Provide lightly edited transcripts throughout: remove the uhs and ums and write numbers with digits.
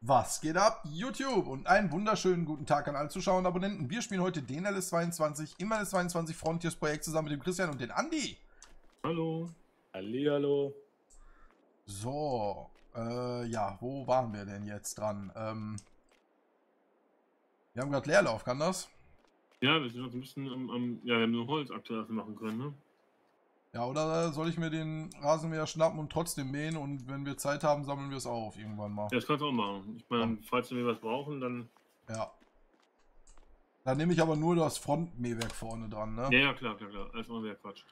Was geht ab, YouTube? Und einen wunderschönen guten Tag an alle Zuschauer und Abonnenten. Wir spielen heute den LS22 im LS22 Frontiers Projekt zusammen mit dem Christian und den Andi. Hallo. Hallihallo. So, ja, wo waren wir denn jetzt dran? Wir haben gerade Leerlauf, kann das? Ja, wir sind noch ein bisschen ja, wir haben nur Holz aktuell, was wir machen können, ne? Ja, oder soll ich mir den Rasenmäher schnappen und trotzdem mähen und wenn wir Zeit haben, sammeln wir es auf irgendwann mal. Ja, das kannst du auch machen. Ich meine, falls wir was brauchen, dann... Ja. Dann nehme ich aber nur das Frontmähwerk vorne dran, ne? Ja, ja, klar. Alles andere wäre Quatsch.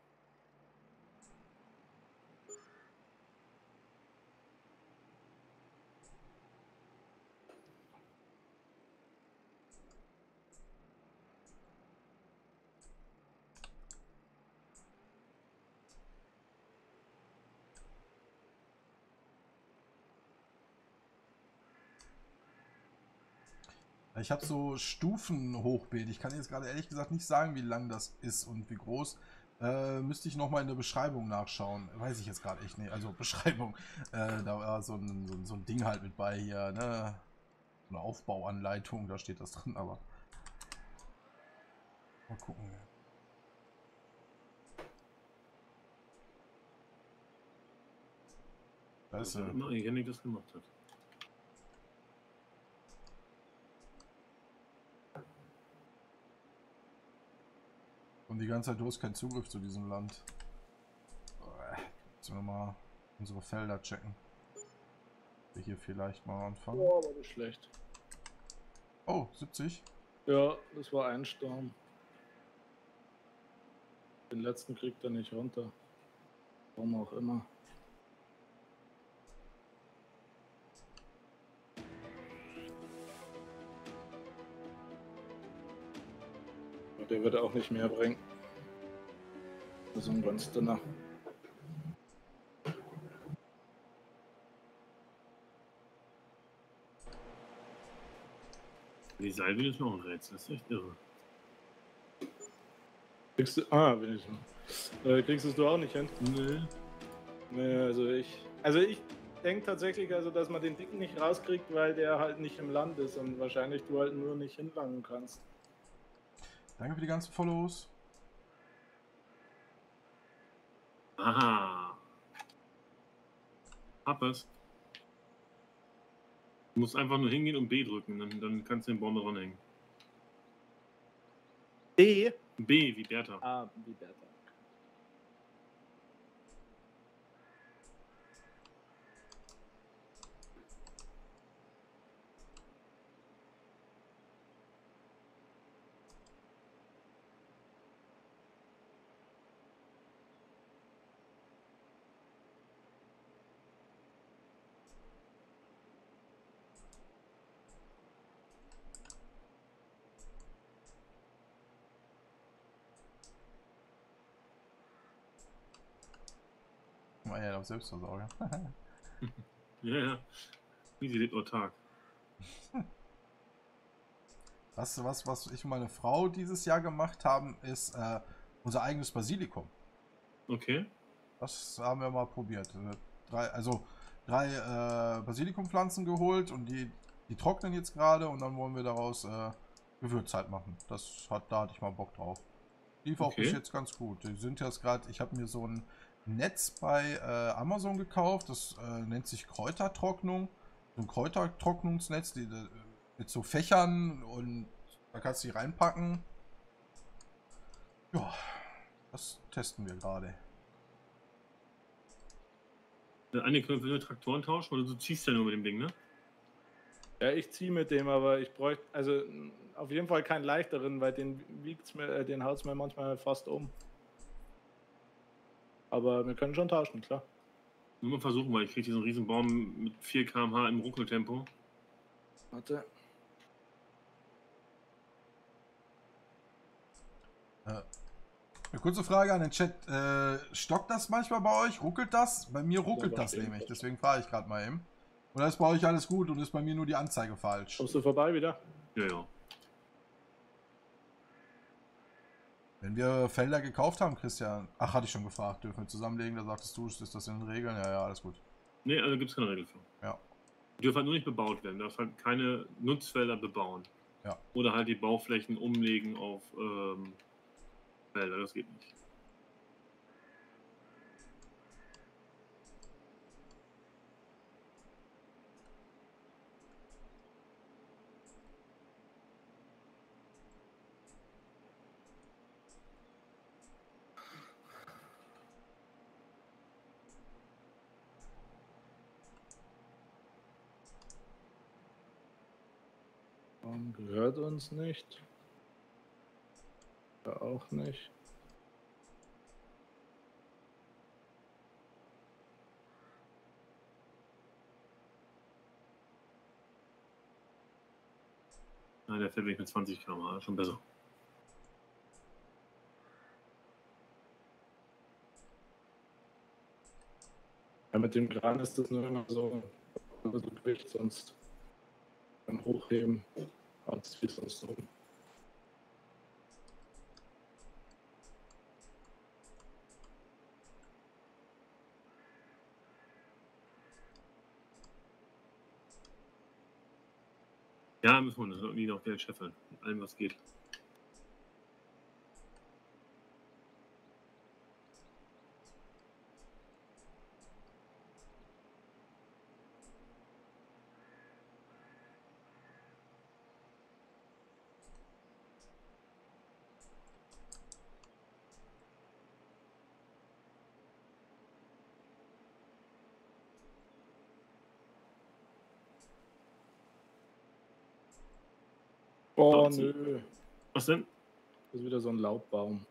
Ich habe so Stufenhochbeet. Ich kann jetzt gerade ehrlich gesagt nicht sagen, wie lang das ist und wie groß. Müsste ich nochmal in der Beschreibung nachschauen. Weiß ich jetzt gerade echt nicht. Also Beschreibung. Da war so ein Ding halt mit bei hier, ne? Eine Aufbauanleitung, da steht das drin, aber. Mal gucken. Da ist er. Immer Janik das gemacht hat. Und die ganze Zeit, du hast keinen Zugriff zu diesem Land. Jetzt wir mal unsere Felder checken. Wir hier vielleicht mal anfangen. Oh, aber nicht schlecht. Oh, 70. Ja, das war ein Sturm. Den letzten kriegt er nicht runter. Warum auch immer. Und der wird auch nicht mehr bringen. So ein ganz dünner. Die Salbe ist noch ein Rätsel, das ist echt irre. Kriegst du. Bin ich. Kriegst es du auch nicht hin? Nee. Nee, also ich denke tatsächlich, also dass man den Dicken nicht rauskriegt, weil der halt nicht im Land ist und wahrscheinlich du halt nur nicht hinlangen kannst. Danke für die ganzen Follows. Aha. Hab es. Du musst einfach nur hingehen und B drücken, dann kannst du den Baum ranhängen. B? B wie Bertha. Ah, wie Bertha. Oh ja, auf Selbstversorger. Ja. Wie sie lebt autark. Was ich und meine Frau dieses Jahr gemacht haben, ist unser eigenes Basilikum. Okay. Das haben wir mal probiert. Drei Basilikumpflanzen geholt und die trocknen jetzt gerade und dann wollen wir daraus Gewürz halt machen. Da hatte ich mal Bock drauf. Lief auch bis jetzt ganz gut. Die sind jetzt gerade, ich habe mir so ein Netz bei Amazon gekauft, das nennt sich Kräutertrocknung. So ein Kräutertrocknungsnetz, mit so Fächern und da kannst du die reinpacken. Ja, das testen wir gerade. Einige können wir Traktoren tauschen, weil du ziehst ja nur mit dem Ding, ne? Ja, ich ziehe mit dem, aber ich bräuchte also auf jeden Fall keinen leichteren, weil den den haut es mir manchmal fast um. Aber wir können schon tauschen, klar. Nur mal versuchen, weil ich kriege diesen riesen Baum mit 4 km/h im Ruckeltempo. Warte. Eine kurze Frage an den Chat. Stockt das manchmal bei euch? Ruckelt das? Bei mir ruckelt das nämlich, deswegen frage ich gerade mal eben. Oder ist bei euch alles gut und ist bei mir nur die Anzeige falsch? Kommst du vorbei wieder? Ja. Wenn wir Felder gekauft haben, Christian. Ach, hatte ich schon gefragt. Dürfen wir zusammenlegen? Da sagtest du, ist das in den Regeln? Ja, alles gut. Nee, also gibt es keine Regel für. Ja. Die dürfen halt nur nicht bebaut werden. Du darfst halt keine Nutzfelder bebauen. Ja. Oder halt die Bauflächen umlegen auf Felder. Das geht nicht. Gehört uns nicht. Ja, auch nicht. Ja, der fährt mit 20 km/h, schon besser. Ja, mit dem Kran ist das nur immer so Gewicht, sonst beim Hochheben hat es wie sonst rum. Ja, müssen wir das irgendwie noch Geld scheffeln. Mit allem, was geht. Oh, Trotzdem. nö. Was denn? Das ist wieder so ein Laubbaum.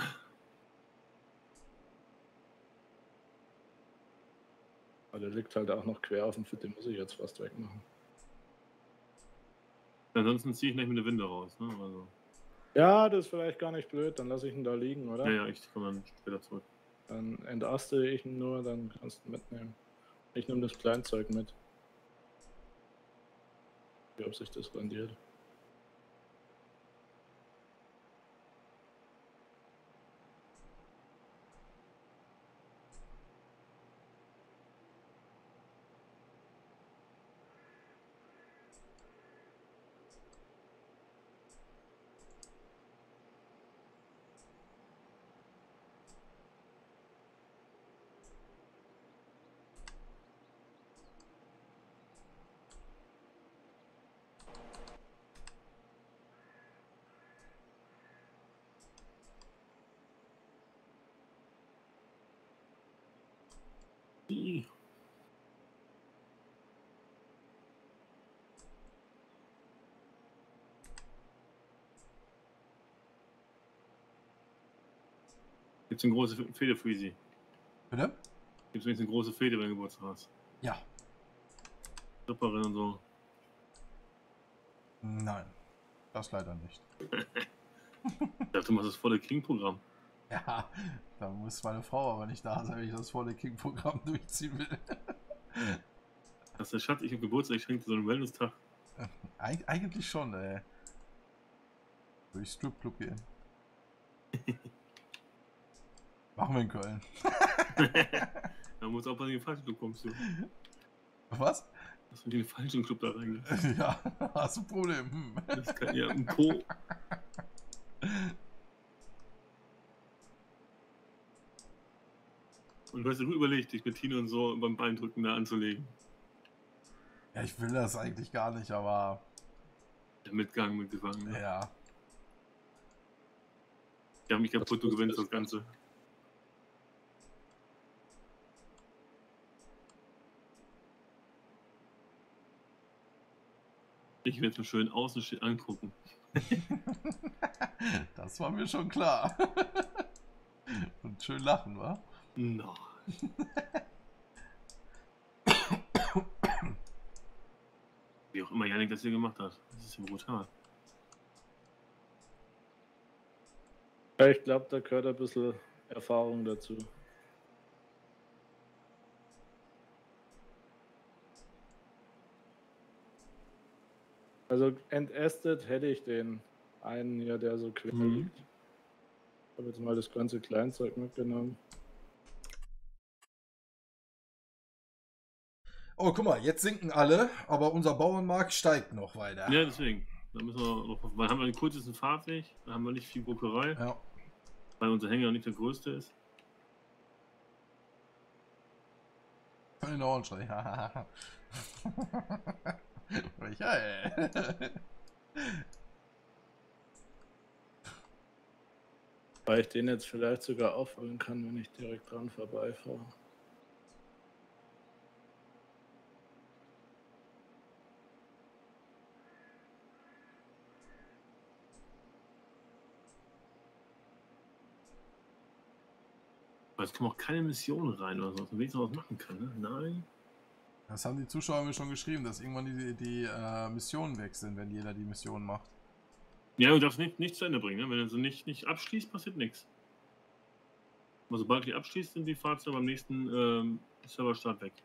Aber der liegt halt auch noch quer auf dem Fit, den muss ich jetzt fast wegmachen. Ansonsten ziehe ich nicht mit der Winde raus. Ne? Also, Ja, das ist vielleicht gar nicht blöd, dann lasse ich ihn da liegen, oder? ja, ich komme dann später zurück. Dann entaste ich ihn nur, dann kannst du ihn mitnehmen. Ich nehme das Kleinzeug mit. Wie ob sich das rendiert. Ih. Gibt's eine große Fehde für Easy? Bitte? Gibt's wenigstens eine große Fehde, wenn du Geburtstag hast? Ja. Stripperin und so. Nein. Das leider nicht. Ich dachte, du machst das volle King-Programm. Ja, da muss meine Frau aber nicht da sein, wenn ich das volle King-Programm durchziehen will. Das ist der Schatz, ich hab Geburtstag, ich schenke dir so einen Wellness-Tag. Eigentlich schon, ey. Durch Stripclub gehen. Machen wir in Köln. Da muss auch bei den falschen Club kommst du. Was? Dass du in den falschen Club da reingehst. Ja, hast du ein Problem. Hm. Das kann ja ein Po. Und du hast dir gut überlegt, dich mit Tino und so beim Beindrücken da anzulegen. Ja, ich will das eigentlich gar nicht, aber Der Mitgang mitgefangen. Ne? ja. Ich hab mich kaputt, du gewinnst das Ganze. Ich werde mir schön außen angucken. Das war mir schon klar. Und schön lachen, wa? No. Wie auch immer Janik das hier gemacht hat. Das ist ja brutal. Ja, ich glaube, da gehört ein bisschen Erfahrung dazu. Also entästet hätte ich den einen hier, der so quer liegt. Ich habe jetzt mal das ganze Kleinzeug mitgenommen. Oh, guck mal, jetzt sinken alle, aber unser Bauernmarkt steigt noch weiter. Ja, deswegen. Da müssen wir noch, weil haben wir den kurzesten Fahrtweg, da haben wir nicht viel Druckerei, Ja. weil unser Hänger nicht der größte ist. In Ordnung. Ja, ey. Weil ich den jetzt vielleicht sogar aufholen kann, wenn ich direkt dran vorbeifahre. Aber es kommen auch keine Missionen rein oder so, dass man wenigstens was machen kann, ne? Nein. Das haben die Zuschauer mir schon geschrieben, dass irgendwann die Missionen weg sind, wenn jeder die Mission macht. Ja, du darfst nicht zu Ende bringen, ne? Wenn du so nicht abschließt, passiert nichts. Aber sobald du die abschließt, sind die Fahrzeuge beim nächsten Serverstart weg.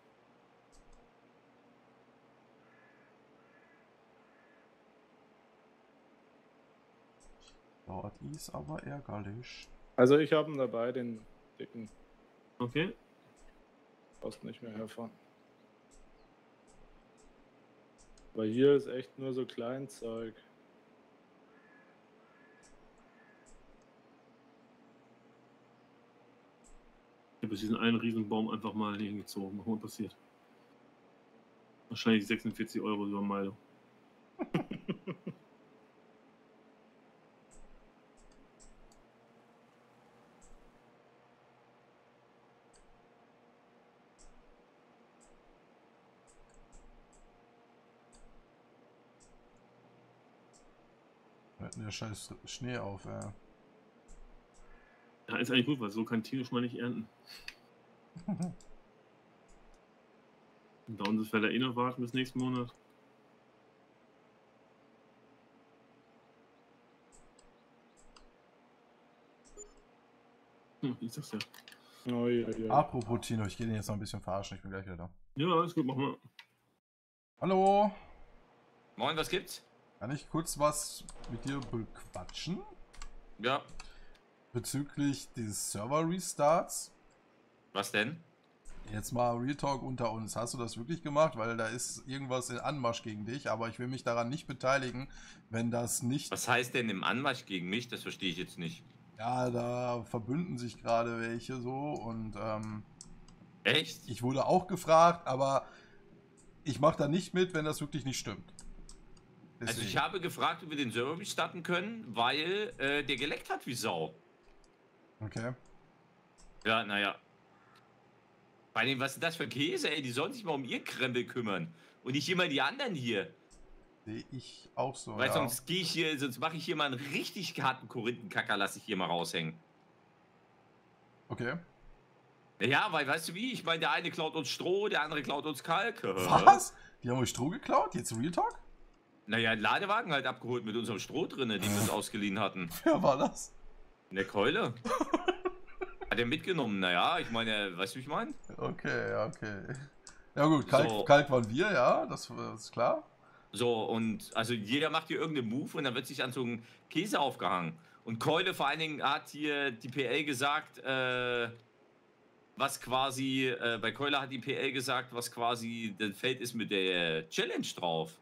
Dort ist aber ärgerlich. Also ich habe ihn dabei, den dicken. Okay. Brauchst nicht mehr herfahren. Aber hier ist echt nur so Kleinzeug. Ich habe diesen einen Riesenbaum einfach mal hier hingezogen. Mal gucken, was passiert. Wahrscheinlich 46 € über Meile. Wir hatten ja scheiß Schnee auf, ja. Ja, ist eigentlich gut, weil so kann Tino schon mal nicht ernten. Und bei uns ist Fälle eh noch warten bis nächsten Monat. Ich sag's ja. Oh, ja. Apropos Tino, ich gehe den jetzt noch ein bisschen verarschen, ich bin gleich wieder da. Ja, alles gut, machen wir. Hallo, Moin, was gibt's? kann ich kurz was mit dir bequatschen? Ja, Bezüglich des Server-Restarts? was denn? Jetzt mal Real Talk unter uns. Hast du das wirklich gemacht? Weil da ist irgendwas in Anmarsch gegen dich, aber ich will mich daran nicht beteiligen, wenn das nicht... Was heißt denn im Anmarsch gegen mich? Das verstehe ich jetzt nicht. Ja, da verbünden sich gerade welche so und Echt? ich wurde auch gefragt, aber ich mache da nicht mit, wenn das wirklich nicht stimmt. Also ich Deswegen. habe gefragt, ob wir den Server restarten können, weil der geleckt hat wie Sau. Okay. Ja, naja. Bei dem, was ist das für Käse, ey? Die sollen sich mal um ihr Krempel kümmern. Und nicht immer die anderen hier. Sehe ich auch so, Weil ja. sonst gehe ich hier, sonst mache ich hier mal einen richtig harten Korinthenkacker, lasse ich hier mal raushängen. Okay. Ja, weil, weißt du wie? Ich meine, der eine klaut uns Stroh, der andere klaut uns Kalk. Was? Die haben euch Stroh geklaut? Jetzt Real Talk? Naja, einen Ladewagen halt abgeholt mit unserem Stroh drinne, den wir uns ausgeliehen hatten. Wer war das? In der Keule. Hat er mitgenommen, naja, ich meine, weißt du, wie ich meine? Okay, ja, okay. Ja gut, Kalk, So. Kalk waren wir, ja, das ist klar. So, und also jeder macht hier irgendeinen Move und dann wird sich an so einen Käse aufgehangen. Und Keule vor allen Dingen hat hier die PL gesagt, was quasi, bei Keule hat die PL gesagt, was quasi das Feld ist mit der Challenge drauf.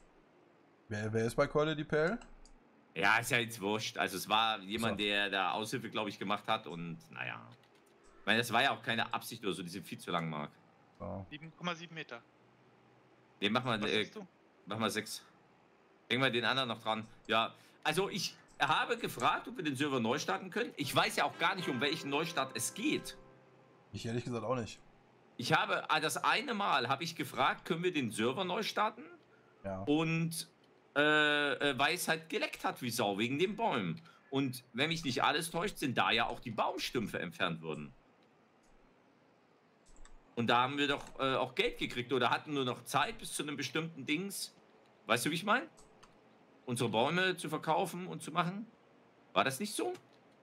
Wer ist bei Keule die PL? Ja, ist ja jetzt wurscht. Also es war jemand, So. der da Aushilfe, glaube ich, gemacht hat und naja. Ich meine, das war ja auch keine Absicht oder so, die sind viel zu lang, Marc. So. 7,7 Meter. Den machen Was wir, siehst du? machen wir 6. Denken wir den anderen noch dran. Ja, also ich habe gefragt, ob wir den Server neu starten können. Ich weiß ja auch gar nicht, um welchen Neustart es geht. Ich ehrlich gesagt auch nicht. Ich habe, das eine Mal habe ich gefragt, können wir den Server neu starten? Ja. Und weil es halt geleckt hat wie Sau wegen den Bäumen. Und wenn mich nicht alles täuscht, sind da ja auch die Baumstümpfe entfernt worden. Und da haben wir doch auch Geld gekriegt oder hatten nur noch Zeit bis zu einem bestimmten Dings. Weißt du, wie ich meine? Unsere Bäume zu verkaufen und zu machen. War das nicht so?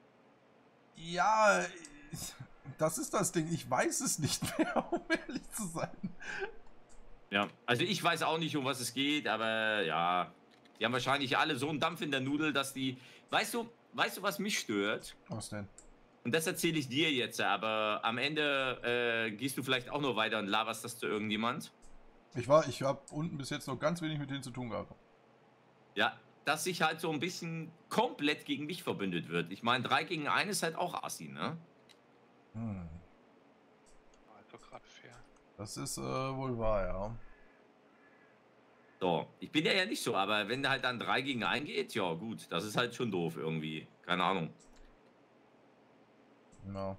Ja, das ist das Ding. Ich weiß es nicht mehr, um ehrlich zu sein. Ja, also ich weiß auch nicht, um was es geht, aber ja, die haben wahrscheinlich alle so einen Dampf in der Nudel, dass die... Weißt du, was mich stört? Was denn? Und das erzähle ich dir jetzt, aber am Ende gehst du vielleicht auch nur weiter und laberst das zu irgendjemand. Ich habe unten bis jetzt noch ganz wenig mit denen zu tun gehabt. Ja, dass sich halt so ein bisschen komplett gegen dich verbündet wird. Ich meine, 3 gegen 1 ist halt auch assi, ne? Hm. Also gerade fair. Das ist wohl wahr, ja. So, ich bin ja nicht so, aber wenn halt dann 3 gegen 1 geht, ja gut, das ist halt schon doof irgendwie. Keine Ahnung. Ja.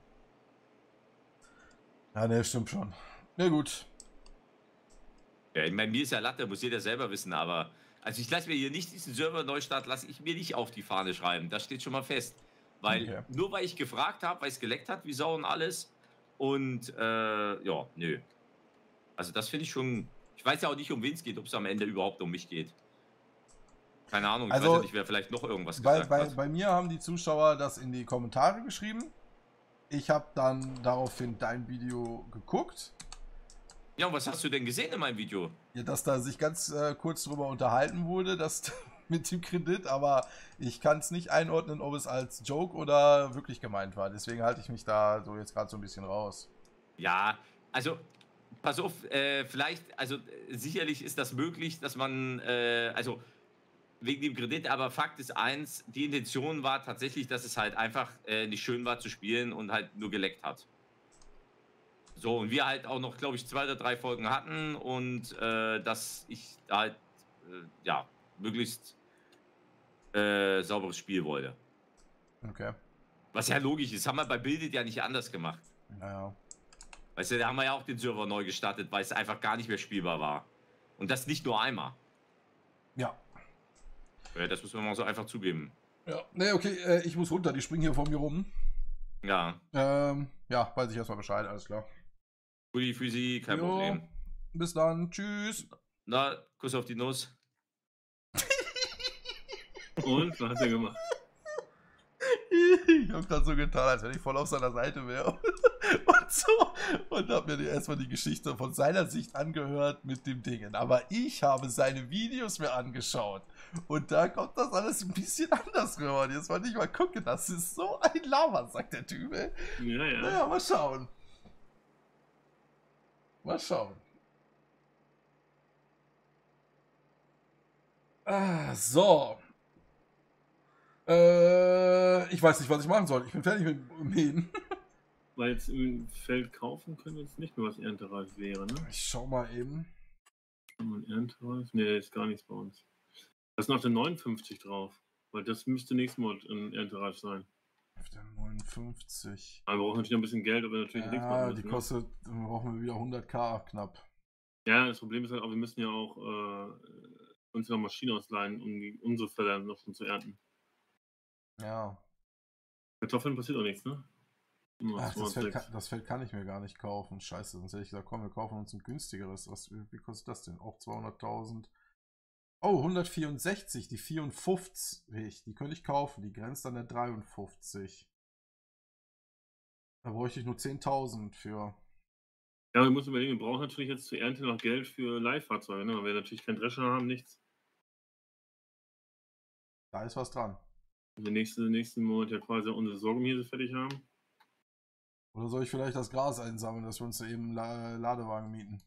Ja, ne, stimmt schon. Na gut. Ja, ich meine, mir ist ja Latte, muss jeder selber wissen, aber also ich lasse mir hier nicht diesen Server-Neustart, lasse ich mir nicht auf die Fahne schreiben. Das steht schon mal fest. Weil, Okay. nur weil ich gefragt habe, weil es geleckt hat, wie Sau und alles. Und, ja, nö. Also das finde ich schon, ich weiß ja auch nicht, um wen es geht, ob es am Ende überhaupt um mich geht. Keine Ahnung, ich Also, weiß ja nicht, wer vielleicht noch irgendwas gesagt hat. Bei mir haben die Zuschauer das in die Kommentare geschrieben. Ich habe dann daraufhin dein Video geguckt. Ja, und was hast du denn gesehen in meinem Video? Ja, dass da sich ganz kurz drüber unterhalten wurde, das mit dem Kredit, aber ich kann es nicht einordnen, ob es als Joke oder wirklich gemeint war. Deswegen halte ich mich da so jetzt gerade so ein bisschen raus. Ja, also, pass auf, vielleicht, also sicherlich ist das möglich, dass man, also wegen dem Kredit, aber Fakt ist eins, die Intention war tatsächlich, dass es halt einfach nicht schön war zu spielen und halt nur geleckt hat. So, und wir halt auch noch, glaube ich, 2 oder 3 Folgen hatten und dass ich da halt, ja, möglichst sauberes Spiel wollte. Okay. Was ja logisch ist, haben wir bei Bildet ja nicht anders gemacht. Naja. Weißt du, da haben wir ja auch den Server neu gestartet, weil es einfach gar nicht mehr spielbar war. Und das nicht nur einmal. Ja. Das müssen wir mal so einfach zugeben. Ja. Ne, okay, ich muss runter, die springen hier vor mir rum. Ja. Ja, weiß ich erstmal Bescheid, alles klar. Gudi für Sie, kein Jo, Problem. bis dann, tschüss. Na, Kuss auf die Nuss. Und, was hat er gemacht? Ich hab grad so getan, als wenn ich voll auf seiner Seite wäre. Und so. Und hab mir erstmal die Geschichte von seiner Sicht angehört mit dem Dingen. Aber ich habe seine Videos mir angeschaut. Und da kommt das alles ein bisschen anders rüber. Und jetzt wollte ich mal gucken, das ist so ein Lava, sagt der Typ, ey. Ja, ja. Naja, mal schauen. Mal schauen. So. Ich weiß nicht, was ich machen soll. Ich bin fertig mit Mähen. Weil jetzt im Feld kaufen können wir jetzt nicht mehr, was erntereif wäre, ne? Ich schau mal eben. Erntereif? Ne, ist gar nichts bei uns. Da ist noch der 59 drauf. Weil das müsste nächsten Monat in erntereif sein. Auf der 59. Aber wir brauchen natürlich noch ein bisschen Geld, aber natürlich nichts Ja, machen die müssen, kostet, dann brauchen wir wieder 100k knapp. ne? Ja, das Problem ist halt auch, wir müssen ja auch uns noch Maschinen ausleihen, um unsere Felder noch schon zu ernten. Ja. Kartoffeln passiert auch nichts, ne? Nur Ach, 206. das Feld kann ich mir gar nicht kaufen. Scheiße, sonst hätte ich gesagt, komm, wir kaufen uns ein günstigeres. Wie kostet das denn? Auch 200.000. Oh, 164, die 54. Die könnte ich kaufen. Die grenzt an der 53. Da bräuchte ich nur 10.000 für. Ja, wir müssen überlegen, wir brauchen natürlich jetzt zur Ernte noch Geld für Leihfahrzeuge, ne? Weil wir natürlich keinen Drescher haben, nichts. Da ist was dran. Und wir nächsten Monat ja quasi unsere Sorghumhirse fertig haben. Oder soll ich vielleicht das Gras einsammeln, dass wir uns da eben Ladewagen mieten?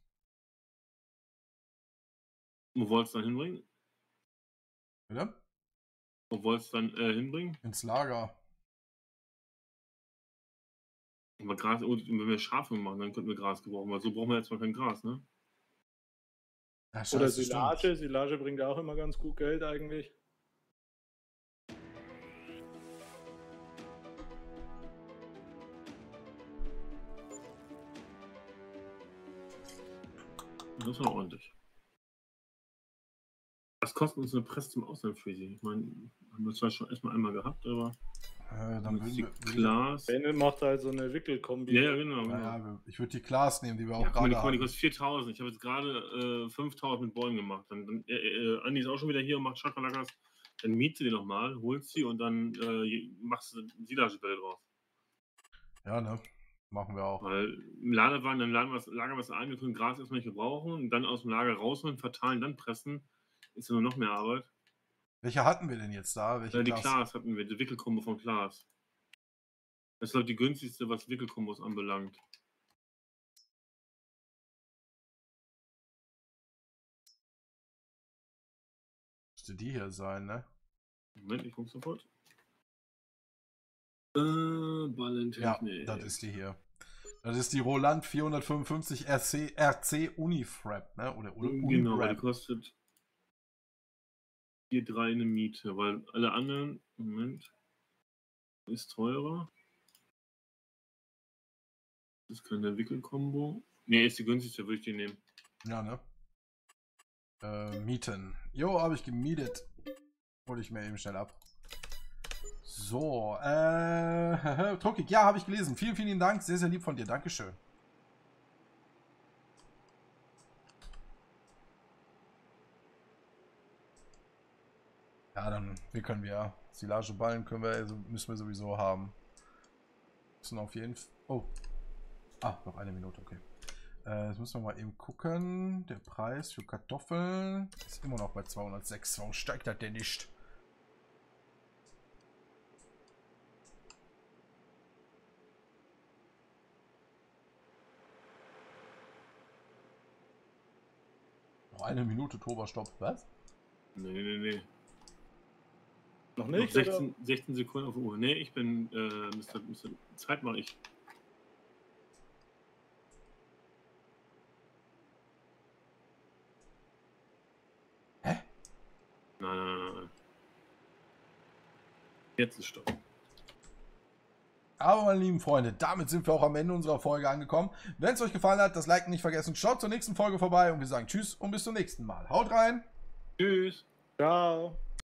Wo wolltest du dann hinbringen? Bitte? Wo wolltest du dann hinbringen? Ins Lager. Aber Gras, oh, wenn wir Schafe machen, dann könnten wir Gras gebrauchen, weil so brauchen wir jetzt mal kein Gras, ne? Ja, Oder scheiße, Silage. stimmt. Silage bringt auch immer ganz gut Geld eigentlich. Das ist ja ordentlich. Was kostet uns eine Presse zum Ausland, Freezy? Ich meine, haben wir zwar schon erstmal einmal gehabt, aber Dann jetzt die würden wir. Klaas. Bennett macht halt so eine Wickelkombi. Ja, genau. Naja, ich würde die Klaas nehmen, die wir auch Ja, guck mal, gerade die haben. kostet 4.000. Ich habe jetzt gerade 5.000 mit Bäumen gemacht. Dann Andi ist auch schon wieder hier und macht Schakalakas. Dann mietst du die nochmal, holst sie und dann machst du Silagebälle drauf. Ja, ne? Machen wir auch. Weil im Ladewagen, dann lagern wir es ein, wir können Gras erstmal nicht gebrauchen und dann aus dem Lager rausholen, verteilen, dann pressen. Ist ja nur noch mehr Arbeit. Welche hatten wir denn jetzt da? Welche Die Klaas? Klaas hatten wir, die Wickelkombo von Klaas. Das ist halt die günstigste, was Wickelkombos anbelangt. Müsste die hier sein, ne? Moment, ich guck sofort. Ballentechnik. Ja, das ist die hier. Das ist die Roland 455 RC Unifrap, ne? Oder Genau, weil die Unifrap. kostet 4,3 eine Miete, weil alle anderen, Moment, ist teurer. Das ist keine Wickelkombo. Ne, ist die günstigste, würde ich die nehmen. Ja, ne? Mieten. Jo, habe ich gemietet. Hol ich mir eben schnell ab. So, Druckig, ja, habe ich gelesen. Vielen, vielen Dank. Sehr, sehr lieb von dir. Dankeschön. Ja, dann wickeln wir. Silageballen müssen wir sowieso haben. Müssen auf jeden Fall. Oh. Ah, noch eine Minute, okay. Jetzt müssen wir mal eben gucken. Der Preis für Kartoffeln ist immer noch bei 206. Warum steigt das denn nicht? Noch eine Minute, Toba-Stopp. Was? Nee. Noch Noch nicht? 16 Sekunden auf der Uhr. Nee, ich bin, Mr. Zeit mache ich. Hä? Nein. Jetzt ist Stopp. Aber meine lieben Freunde, damit sind wir auch am Ende unserer Folge angekommen. Wenn es euch gefallen hat, das Liken nicht vergessen. Schaut zur nächsten Folge vorbei und wir sagen Tschüss und bis zum nächsten Mal. Haut rein! Tschüss! Ciao.